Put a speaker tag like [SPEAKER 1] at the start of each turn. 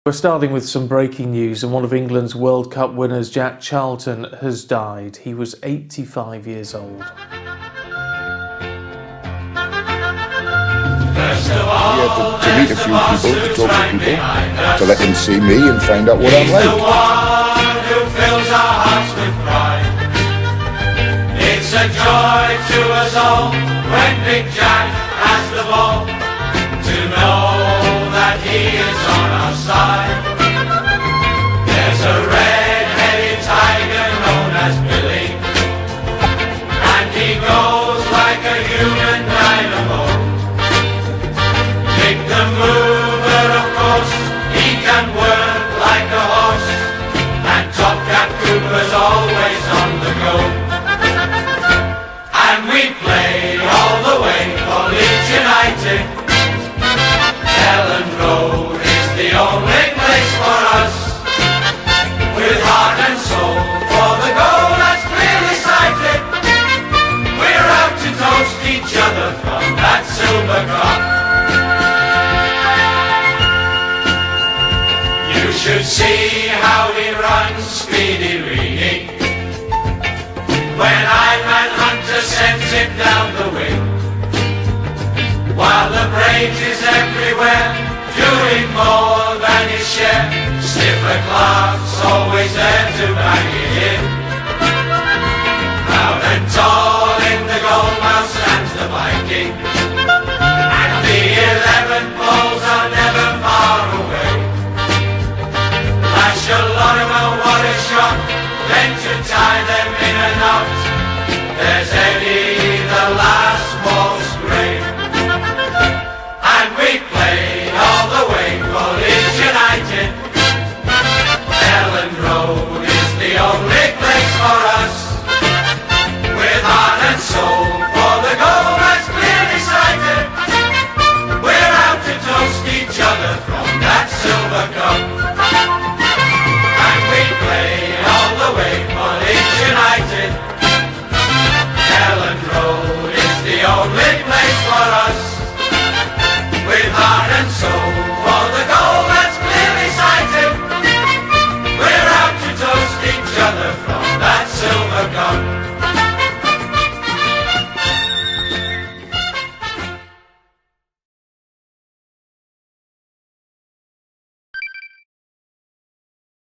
[SPEAKER 1] We're starting with some breaking news, and one of England's World Cup winners, Jack Charlton, has died. He was 85 years old.
[SPEAKER 2] We had to meet a few people, to talk to people, to let them see me and find out what I'm like.
[SPEAKER 3] The one who fills our hearts with pride. It's a joy to us all when Big Jack has the ball, to know that he is on our side. There's a red-headed tiger known as Billy, and he goes like a human dynamo. Big the mover, of course, he can work like a horse, and Top Cat Cooper's always on the go. And we play all the way for Leeds United. Ellen Road is the only place for us, with heart and soul for the goal that's clearly sighted. We're out to toast each other from that silver cup. You should see how he runs, Speedy Reedy, when Ivan Hunter sends him down the wing, while the Braves is everywhere, doing more than his share. Stiffer Clark's always there to bang it in. Proud and tall in the goalmouth stands the Viking, and the 11 balls are never far away. Lash a lot of them, what a shot, then to tie them in a knot. There's Eddie, the last most great. And we play all the way for Leeds United. Ellen Road is the only place for us, with heart and soul for the goal that's clearly sighted. We're out to toast each other from that silver cup. And we play all the way for Leeds United. Ellen Road is the only place for us, with heart and soul for the goal that's clearly sighted. We're out to toast each other from that silver cup.